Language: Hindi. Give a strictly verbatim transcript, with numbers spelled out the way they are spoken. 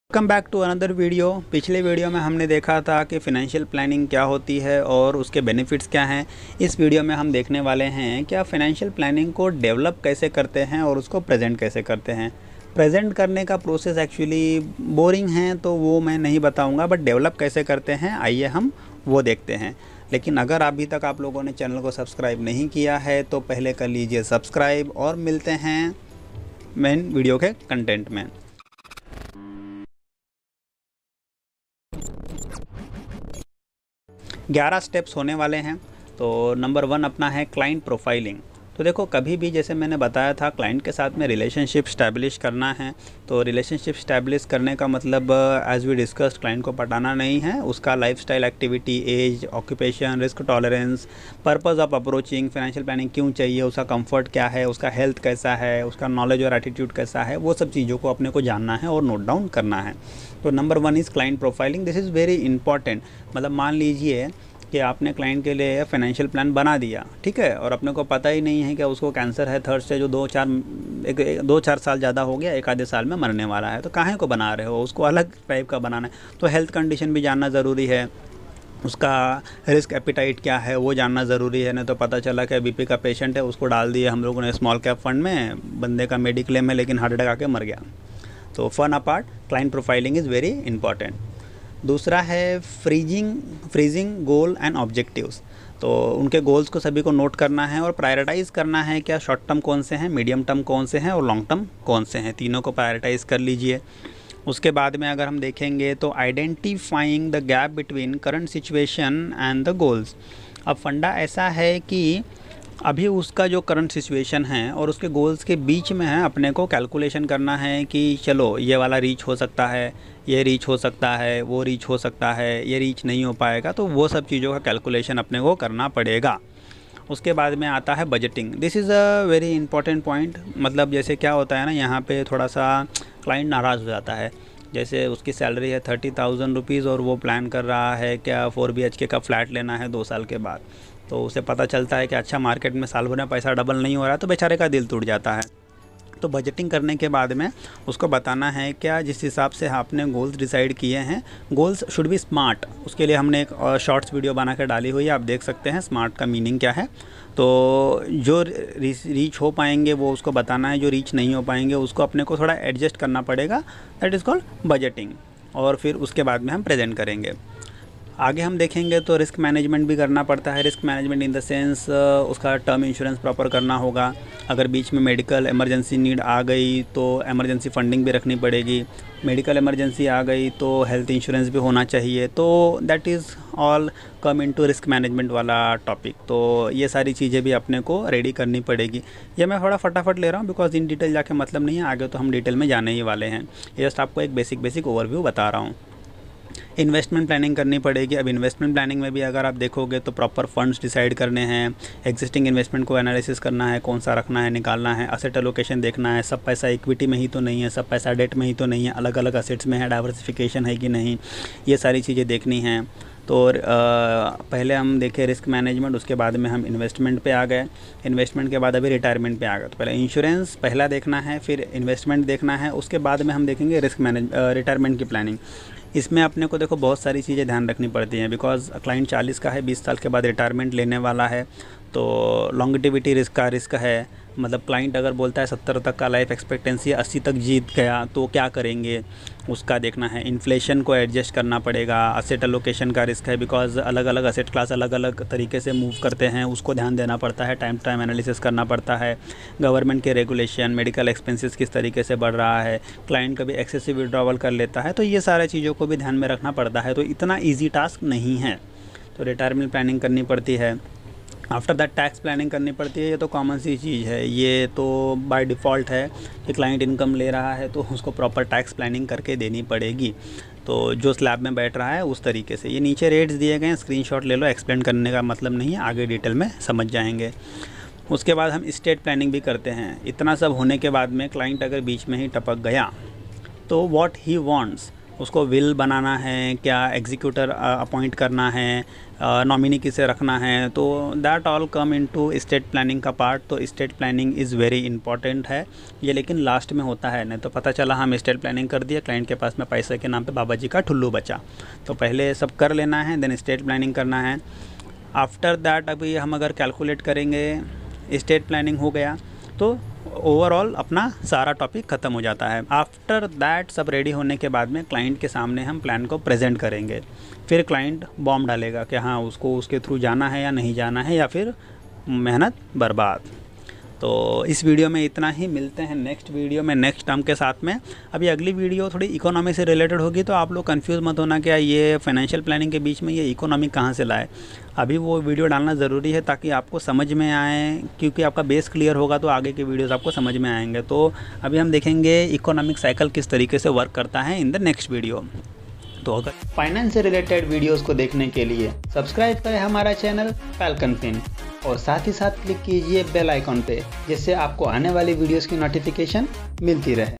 Welcome back to another video. पिछले वीडियो में हमने देखा था कि फ़ाइनेंशियल प्लानिंग क्या होती है और उसके बेनिफिट्स क्या हैं। इस वीडियो में हम देखने वाले हैं कि आप फाइनेंशियल प्लानिंग को डेवलप कैसे करते हैं और उसको प्रेजेंट कैसे करते हैं। प्रेजेंट करने का प्रोसेस एक्चुअली बोरिंग है तो वो मैं नहीं बताऊंगा, बट डेवलप कैसे करते हैं आइए हम वो देखते हैं। लेकिन अगर अभी तक आप लोगों ने चैनल को सब्सक्राइब नहीं किया है तो पहले कर लीजिए सब्सक्राइब और मिलते हैं मेन वीडियो के कंटेंट में। ग्यारह स्टेप्स होने वाले हैं। तो नंबर वन अपना है क्लाइंट प्रोफाइलिंग। तो देखो, कभी भी जैसे मैंने बताया था क्लाइंट के साथ में रिलेशनशिप स्टैब्लिश करना है। तो रिलेशनशिप स्टैब्लिश करने का मतलब एज वी डिस्कस्ड क्लाइंट को पटाना नहीं है, उसका lifestyle, activity, age, occupation, risk tolerance, purpose of approaching, financial planning क्यों चाहिए, उसका कंफर्ट क्या है, उसका हेल्थ कैसा है, उसका नॉलेज और एटीट्यूड कैसा है, वो सब चीज़ों को अपने को जानना है और नोट डाउन करना है। तो number one is client profiling. This is very important. मतलब मान लीजिए कि आपने क्लाइंट के लिए फाइनेंशियल प्लान बना दिया, ठीक है, और अपने को पता ही नहीं है कि उसको कैंसर है थर्ड स्टेज, जो दो चार एक, एक दो चार साल ज़्यादा हो गया, एक आधे साल में मरने वाला है, तो काहे को बना रहे हो, उसको अलग टाइप का बनाना है। तो हेल्थ कंडीशन भी जानना ज़रूरी है, उसका रिस्क एपिटाइट क्या है वो जानना ज़रूरी है। नहीं तो पता चला कि बीपी का पेशेंट है, उसको डाल दिए हम लोगों ने स्मॉल कैप फंड में, बंदे का मेडिक्लेम है लेकिन हार्ट अटैक आके मर गया। तो fun apart, client profiling is very important. दूसरा है freezing freezing goal and objectives. तो उनके गोल्स को सभी को नोट करना है और प्रायोरिटाइज़ करना है, क्या शॉर्ट टर्म कौन से हैं, मीडियम टर्म कौन से हैं और लॉन्ग टर्म कौन से हैं, तीनों को प्रायोरिटाइज़ कर लीजिए। उसके बाद में अगर हम देखेंगे तो identifying the gap between current situation and the goals. अब फंडा ऐसा है कि अभी उसका जो करंट सिचुएशन है और उसके गोल्स के बीच में है, अपने को कैलकुलेशन करना है कि चलो ये वाला रीच हो सकता है, ये रीच हो सकता है, वो रीच हो सकता है, ये रीच नहीं हो पाएगा, तो वो सब चीज़ों का कैलकुलेशन अपने को करना पड़ेगा। उसके बाद में आता है budgeting. This is a very important point. मतलब जैसे क्या होता है ना, यहाँ पे थोड़ा सा क्लाइंट नाराज़ हो जाता है। जैसे उसकी सैलरी है थर्टी थाउजेंड रुपीज़ और वो प्लान कर रहा है क्या फोर बी एच के का फ्लैट लेना है दो साल के बाद। तो उसे पता चलता है कि अच्छा मार्केट में साल भर में पैसा डबल नहीं हो रहा है, तो बेचारे का दिल टूट जाता है। तो बजटिंग करने के बाद में उसको बताना है क्या जिस हिसाब से आपने गोल्स डिसाइड किए हैं, गोल्स शुड बी स्मार्ट। उसके लिए हमने एक शॉर्ट्स वीडियो बना कर डाली हुई है, आप देख सकते हैं स्मार्ट का मीनिंग क्या है। तो जो रीच हो पाएंगे वो उसको बताना है, जो रीच नहीं हो पाएंगे उसको अपने को थोड़ा एडजस्ट करना पड़ेगा। That is called budgeting. और फिर उसके बाद में हम प्रेजेंट करेंगे। आगे हम देखेंगे तो रिस्क मैनेजमेंट भी करना पड़ता है। Risk management in the sense उसका टर्म इंश्योरेंस प्रॉपर करना होगा। अगर बीच में मेडिकल इमरजेंसी नीड आ गई तो इमरजेंसी फंडिंग भी रखनी पड़ेगी। मेडिकल इमरजेंसी आ गई तो हेल्थ इंश्योरेंस भी होना चाहिए। तो that is all come into risk management वाला टॉपिक। तो ये सारी चीज़ें भी अपने को रेडी करनी पड़ेगी। ये मैं थोड़ा फटाफट ले रहा हूँ बिकॉज इन डिटेल जाके मतलब नहीं है, आगे तो हम डिटेल में जाने ही वाले हैं। ये जस्ट आपको एक बेसिक बेसिक ओवरव्यू बता रहा हूँ। इन्वेस्टमेंट प्लानिंग करनी पड़ेगी। अब इन्वेस्टमेंट प्लानिंग में भी अगर आप देखोगे तो प्रॉपर फंड्स डिसाइड करने हैं, एग्जिस्टिंग इन्वेस्टमेंट को एनालिसिस करना है, कौन सा रखना है, निकालना है, असेट एलोकेशन देखना है, सब पैसा इक्विटी में ही तो नहीं है, सब पैसा डेट में ही तो नहीं है, अलग अलग असेट्स में है, डाइवर्सिफिकेशन है कि नहीं, ये सारी चीज़ें देखनी हैं। तो आ, पहले हम देखे रिस्क मैनेजमेंट, उसके बाद में हम इन्वेस्टमेंट पे आ गए। इन्वेस्टमेंट के बाद अभी रिटायरमेंट पे आ गए। तो पहले इंश्योरेंस पहला देखना है, फिर इन्वेस्टमेंट देखना है, उसके बाद में हम देखेंगे रिस्क मैनेज रिटायरमेंट की प्लानिंग। इसमें अपने को देखो बहुत सारी चीज़ें ध्यान रखनी पड़ती हैं बिकॉज क्लाइंट चालीस का है, बीस साल के बाद रिटायरमेंट लेने वाला है। तो लॉन्गेटिविटी रिस्क का रिस्क है। मतलब क्लाइंट अगर बोलता है सत्तर तक का लाइफ एक्सपेक्टेंसी, अस्सी तक जीत गया तो क्या करेंगे, उसका देखना है। इन्फ्लेशन को एडजस्ट करना पड़ेगा। असेट एलोकेशन का रिस्क है बिकॉज अलग अलग असेट क्लास अलग अलग तरीके से मूव करते हैं, उसको ध्यान देना पड़ता है, टाइम टाइम एनालिसिस करना पड़ता है। गवर्नमेंट के रेगुलेशन, मेडिकल एक्सपेंसेस किस तरीके से बढ़ रहा है, क्लाइंट कभी एक्सेसिव विड्रॉवल कर लेता है, तो ये सारी चीज़ों को भी ध्यान में रखना पड़ता है। तो इतना ईजी टास्क नहीं है। तो रिटायरमेंट प्लानिंग करनी पड़ती है। आफ्टर दैट टैक्स प्लानिंग करनी पड़ती है। ये तो कॉमन सी चीज़ है, ये तो बाय डिफ़ॉल्ट है कि क्लाइंट इनकम ले रहा है तो उसको प्रॉपर टैक्स प्लानिंग करके देनी पड़ेगी। तो जो स्लैब में बैठ रहा है उस तरीके से। ये नीचे रेट्स दिए गए हैं, स्क्रीनशॉट ले लो, एक्सप्लेन करने का मतलब नहीं है, आगे डिटेल में समझ जाएंगे। उसके बाद हम स्टेट प्लानिंग भी करते हैं। इतना सब होने के बाद में क्लाइंट अगर बीच में ही टपक गया तो व्हाट ही वांट्स, उसको विल बनाना है, क्या एग्जीक्यूटर अपॉइंट करना है, नॉमिनी किसे रखना है, तो that all come into state planning का पार्ट। तो state planning is very important है ये, लेकिन लास्ट में होता है, नहीं तो पता चला हम स्टेट प्लानिंग कर दिए, क्लाइंट के पास में पैसे के नाम पे बाबा जी का ठुल्लू बचा। तो पहले सब कर लेना है, देन स्टेट प्लानिंग करना है। आफ्टर दैट अभी हम अगर कैलकुलेट करेंगे, स्टेट प्लानिंग हो गया तो ओवरऑल अपना सारा टॉपिक ख़त्म हो जाता है। आफ्टर दैट सब रेडी होने के बाद में क्लाइंट के सामने हम प्लान को प्रेजेंट करेंगे, फिर क्लाइंट बॉम्ब डालेगा कि हाँ उसको उसके थ्रू जाना है या नहीं जाना है, या फिर मेहनत बर्बाद। तो इस वीडियो में इतना ही, मिलते हैं नेक्स्ट वीडियो में नेक्स्ट टर्म के साथ में। अभी अगली वीडियो थोड़ी इकोनॉमी से रिलेटेड होगी, तो आप लोग कंफ्यूज मत होना क्या ये फाइनेंशियल प्लानिंग के बीच में ये इकोनॉमी कहाँ से लाए। अभी वो वीडियो डालना ज़रूरी है ताकि आपको समझ में आए, क्योंकि आपका बेस क्लियर होगा तो आगे के वीडियोज़ आपको समझ में आएंगे। तो अभी हम देखेंगे इकोनॉमिक साइकिल किस तरीके से वर्क करता है इन द नेक्स्ट वीडियो। तो अगर फाइनेंस से रिलेटेड वीडियोस को देखने के लिए सब्सक्राइब करें हमारा चैनल फैल्कन फिन, और साथ ही साथ क्लिक कीजिए बेल आइकॉन पे, जिससे आपको आने वाली वीडियोस की नोटिफिकेशन मिलती रहे।